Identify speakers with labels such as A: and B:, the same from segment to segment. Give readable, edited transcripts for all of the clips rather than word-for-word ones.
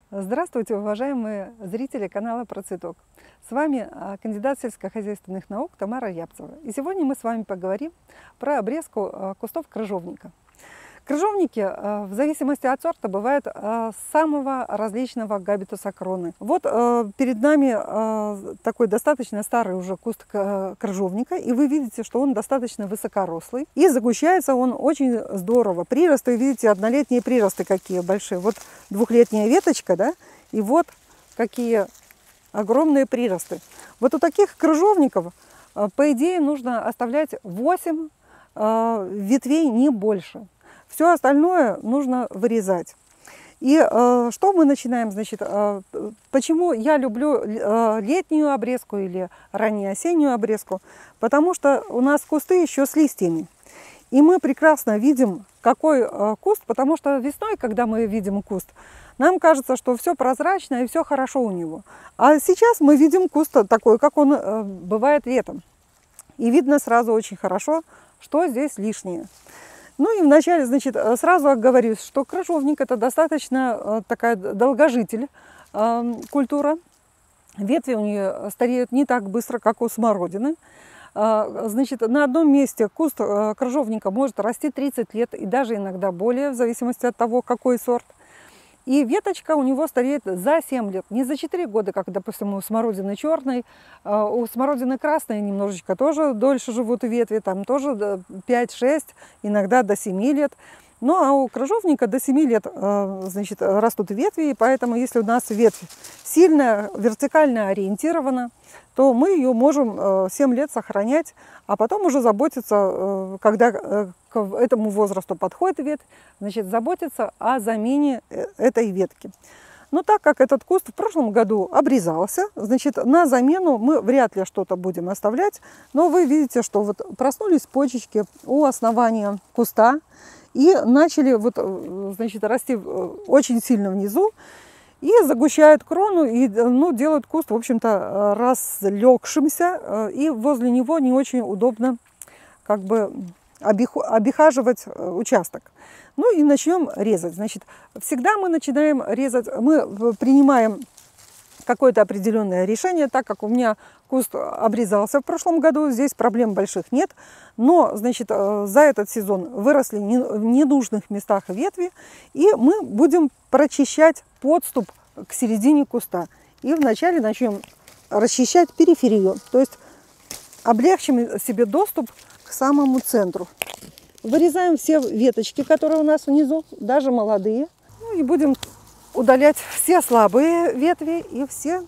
A: Здравствуйте, уважаемые зрители канала Про Цветок. С вами кандидат сельскохозяйственных наук Тамара Рябцева. И сегодня мы с вами поговорим про обрезку кустов крыжовника. Крыжовники в зависимости от сорта бывают самого различного габитуса кроны. Вот перед нами такой достаточно старый уже куст крыжовника, и вы видите, что он достаточно высокорослый, и загущается он очень здорово. Приросты, видите, однолетние приросты какие большие. Вот двухлетняя веточка, да, и вот какие огромные приросты. Вот у таких крыжовников, по идее, нужно оставлять 8 ветвей, не больше. Все остальное нужно вырезать. И что мы начинаем, значит, почему я люблю летнюю обрезку или раннеосеннюю обрезку? Потому что у нас кусты еще с листьями. И мы прекрасно видим, какой куст, потому что весной, когда мы видим куст, нам кажется, что все прозрачно и все хорошо у него. А сейчас мы видим куст такой, как он бывает летом. И видно сразу очень хорошо, что здесь лишнее. Ну и вначале, значит, сразу оговорюсь, что крыжовник – это достаточно такая долгожитель культура. Ветви у нее стареют не так быстро, как у смородины. Значит, на одном месте куст крыжовника может расти 30 лет и даже иногда более, в зависимости от того, какой сорт. И веточка у него стареет за 7 лет, не за 4 года, как, допустим, у смородины черной. У смородины красной немножечко тоже дольше живут ветви, там тоже 5-6, иногда до 7 лет. Ну, а у крыжовника до 7 лет, значит, растут ветви, и поэтому, если у нас ветвь сильно вертикально ориентирована, то мы ее можем 7 лет сохранять, а потом уже заботиться, когда к этому возрасту подходит ветвь, значит, заботиться о замене этой ветки. Но так как этот куст в прошлом году обрезался, значит, на замену мы вряд ли что-то будем оставлять. Но вы видите, что вот проснулись почечки у основания куста и начали вот, значит, расти очень сильно внизу. И загущают крону, и ну, делают куст, в общем-то, разлегшимся, и возле него не очень удобно как бы обихаживать участок. Ну и начнем резать. Значит, всегда мы начинаем резать, мы принимаем какое-то определенное решение, так как у меня куст обрезался в прошлом году, здесь проблем больших нет, но, значит, за этот сезон выросли в ненужных местах ветви, и мы будем прочищать подступ к середине куста. И вначале начнем расчищать периферию, то есть облегчим себе доступ к самому центру. Вырезаем все веточки, которые у нас внизу, даже молодые, ну и будем удалять все слабые ветви и все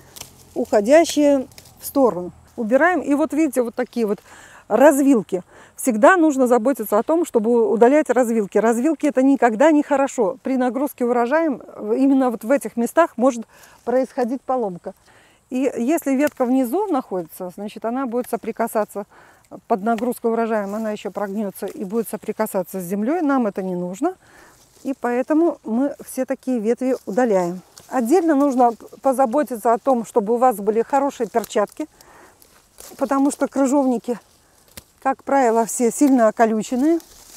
A: уходящие в сторону. Убираем. И вот видите, вот такие вот развилки. Всегда нужно заботиться о том, чтобы удалять развилки. Развилки – это никогда не хорошо. При нагрузке урожаем именно вот в этих местах может происходить поломка. И если ветка внизу находится, значит, она будет соприкасаться под нагрузкой урожаем, она еще прогнется и будет соприкасаться с землей. Нам это не нужно. И поэтому мы все такие ветви удаляем. Отдельно нужно позаботиться о том, чтобы у вас были хорошие перчатки, потому что крыжовники, как правило, все сильно околюченные.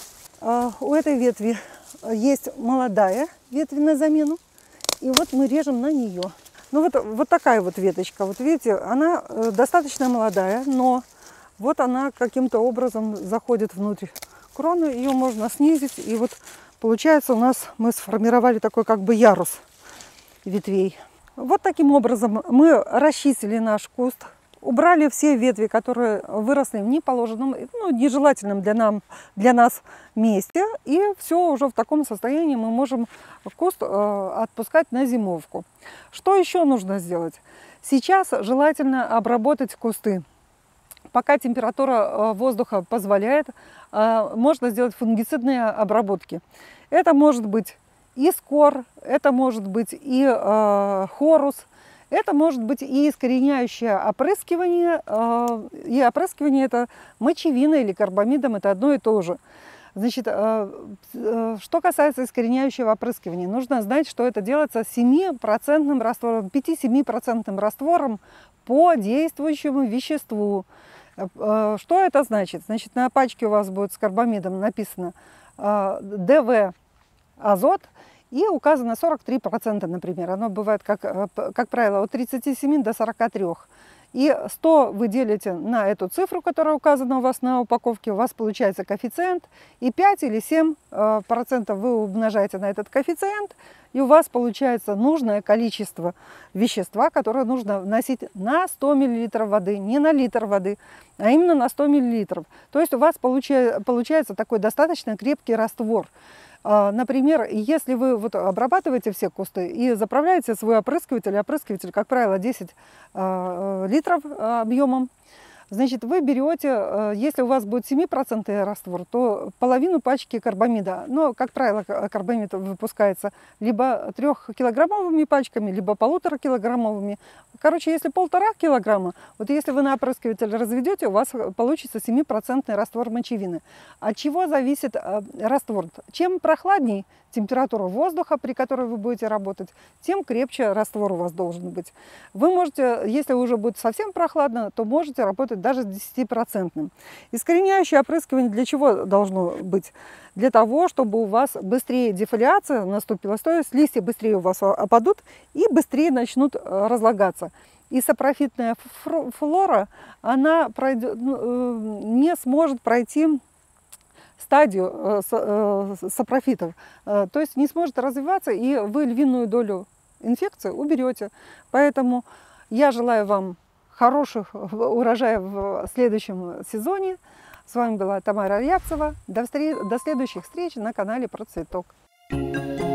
A: У этой ветви есть молодая ветвь на замену, и вот мы режем на нее. Ну вот такая вот веточка, вот видите, она достаточно молодая, но вот она каким-то образом заходит внутрь кроны, ее можно снизить, и вот получается у нас мы сформировали такой как бы ярус ветвей. Вот таким образом мы расчистили наш куст, убрали все ветви, которые выросли в неположенном, ну, нежелательном для нас месте, и все уже в таком состоянии мы можем куст отпускать на зимовку. Что еще нужно сделать? Сейчас желательно обработать кусты. Пока температура воздуха позволяет, можно сделать фунгицидные обработки. Это может быть и скор, это может быть и хорус, это может быть и искореняющее опрыскивание. И опрыскивание это мочевиной или карбамидом, это одно и то же. Значит, что касается искореняющего опрыскивания, нужно знать, что это делается 7% раствором, 5-7% раствором по действующему веществу. Что это значит? Значит, на пачке у вас будет с карбамидом написано ДВ азот, и указано 43%, например. Оно бывает, как правило, от 37 до 43. И 100 вы делите на эту цифру, которая указана у вас на упаковке, у вас получается коэффициент, и 5 или 7% вы умножаете на этот коэффициент, и у вас получается нужное количество вещества, которое нужно вносить на 100 мл воды, не на литр воды, а именно на 100 мл. То есть у вас получается такой достаточно крепкий раствор. Например, если вы обрабатываете все кусты и заправляете свой опрыскиватель, как правило, 10 литров объемом, значит, вы берете, если у вас будет 7% раствор, то половину пачки карбамида. Но, как правило, карбамид выпускается либо 3-килограммовыми пачками, либо 1,5-килограммовыми. Короче, если 1,5 килограмма, вот если вы на опрыскиватель разведете, у вас получится 7% раствор мочевины. От чего зависит раствор? Чем прохладней температура воздуха, при которой вы будете работать, тем крепче раствор у вас должен быть. Вы можете, если уже будет совсем прохладно, то можете работать даже с 10%. Искореняющее опрыскивание для чего должно быть? Для того, чтобы у вас быстрее дефолиация наступила, то есть листья быстрее у вас опадут и быстрее начнут разлагаться. И сапрофитная флора, она не сможет пройти стадию сапрофитов, то есть не сможет развиваться, и вы львиную долю инфекции уберете. Поэтому я желаю вам хороших урожаев в следующем сезоне. С вами была Тамара Рябцева. До следующих встреч на канале Процветок.